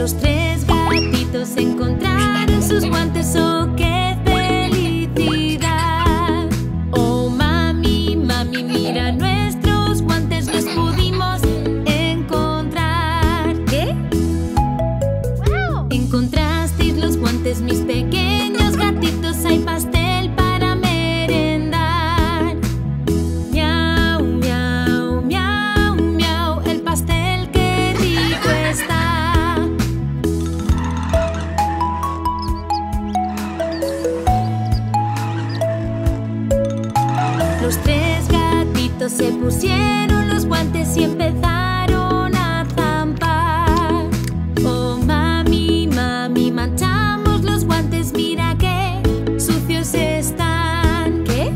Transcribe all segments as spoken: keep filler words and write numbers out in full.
Los tres gatitos encontraron sus guantes. ¡Oh, qué felicidad! Oh, mami, mami, mira nuestros guantes, los pudimos encontrar. ¿Qué? ¡Wow! ¿Encontrasteis los guantes, mis pequeños gatitos? Hay pastel para merendar. Miau, miau, miau, miau. El pastel, qué rico está. Los tres gatitos se pusieron los guantes y empezaron a zampar. Oh, mami, mami, manchamos los guantes, mira qué sucios están. ¿Qué?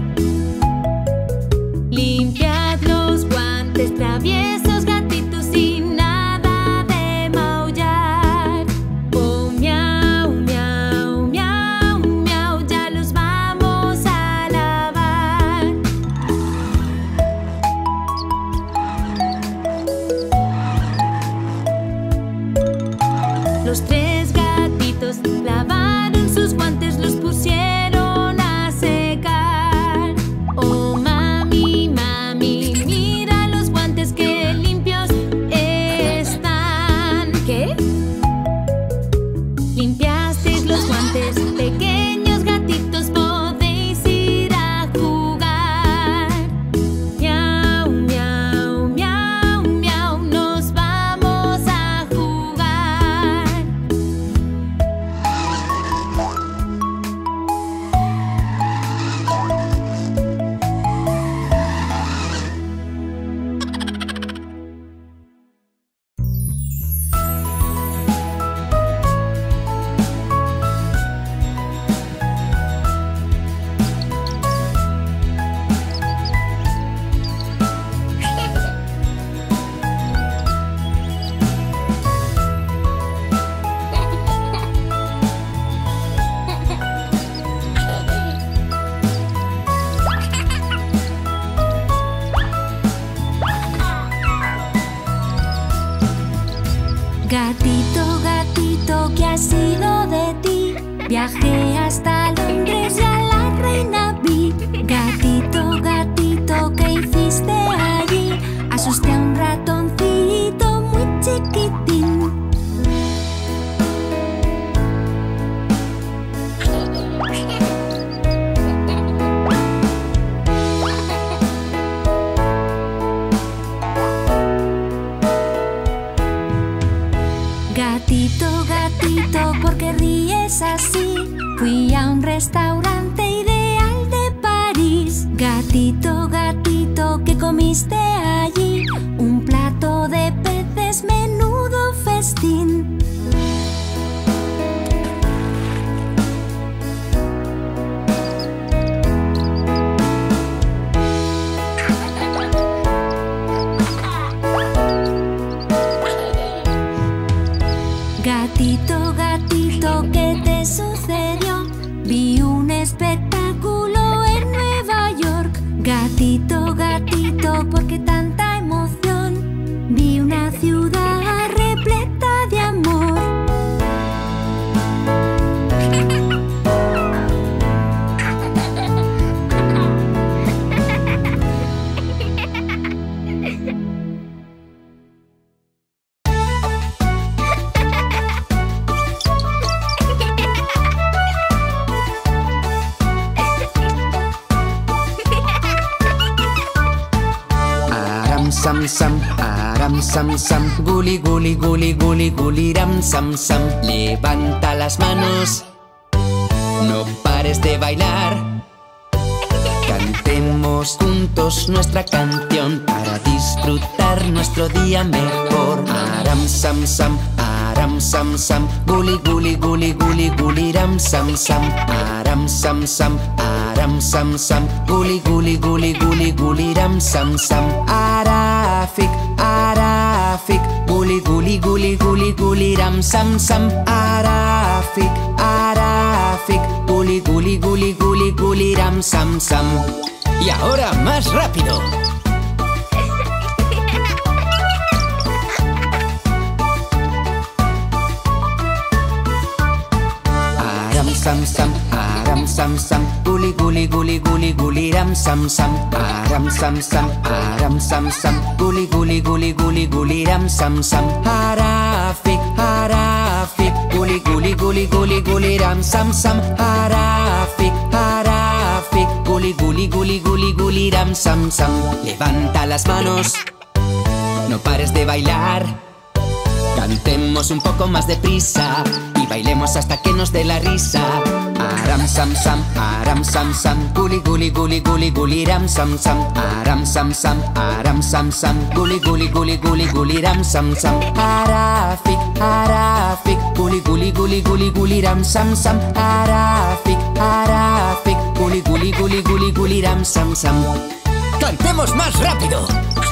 Limpiad los guantes, traviesos gatitos, sin nada de maullar. Oh, miau, miau, miau, miau, ya los vamos a lavar. Los tres gatitos lavaron sus guantes, los pusieron a secar. Oh, mami, mami, mira los guantes, qué limpios están. ¿Qué? ¿Limpiasteis los guantes, pequeños gatitos? Podéis ir a jugar. Miau, miau, miau, miau, nos vamos a jugar. Gatito, gatito, ¿qué ha sido de ti? Viajé hasta Londres y a la reina vi. Gatito, gatito, ¿qué hiciste allí? Asusté a un ratoncito muy chiquitín. Gatito, gatito, ¿por qué ríes así? Fui a un restaurante ideal de París. Gatito, gatito, ¿qué comiste allí? Un plato de peces, menudo festín. Gatito, gatito, ¿qué te sucedió? Vi un espectáculo en Nueva York. Gatito, gatito, ¿por qué tanta emoción? Vi una ciudad repleta de amor. Sam sam, aram sam sam, guli guli guli guli guli ram sam sam. Levanta las manos, no pares de bailar. Cantemos juntos nuestra canción para disfrutar nuestro día mejor. Aram sam sam, aram sam sam, guli guli guli guli guli ram sam sam. Aram sam sam, aram sam sam, guli guli guli guli guli ram sam sam. Arafik, arafik, guli guli guli guli guli ram sam sam. Arafik, arafik, guli guli guli guli guli ram sam sam. Y ahora más rápido. sam sam, aram sam sam, guli guli guli guli guli ram sam sam, aram sam sam, aram sam sam, guli guli guli guli guli ram sam sam, harafik harafik, guli guli guli guli guli ram sam sam, harafik harafik, guli guli guli guli guli ram sam sam. Levanta las manos, no pares de bailar. Cantemos un poco más deprisa y bailemos hasta que nos dé la risa. Aram sam sam, aram sam sam, guli guli guli guli guli ram sam sam, aram sam sam, aram sam sam, guli guli guli guli guli ram sam sam, harafik harafik, guli guli guli guli guli ram sam sam, harafik harafik, guli guli guli guli guli ram sam sam. ¡Cantemos más rápido!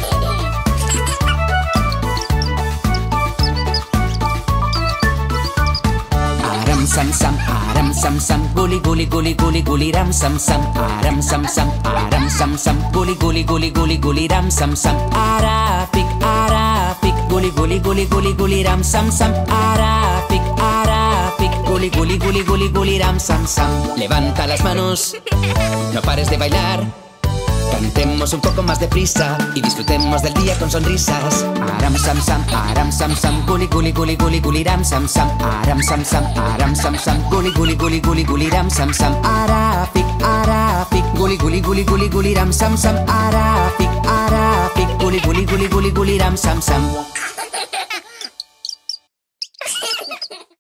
Aram sam sam, aram sam sam, guli guli guli guli guli ram sam sam, aram sam sam, aram sam sam, guli guli guli guli guli ram sam sam, harafik harafik, guli guli guli guli guli ram sam sam, harafik harafik, guli guli guli guli guli ram sam sam. Levanta las manos, no pares de bailar. Cantemos un poco más deprisa y disfrutemos del día con sonrisas. Aram sam sam, aram sam sam, guli guli guli guli guli ram sam sam, aram sam sam, aram sam sam, guli guli guli guli guli ram sam sam, harafik harafik, guli guli guli guli guli ram sam sam, harafik harafik, guli guli guli guli guli ram sam sam.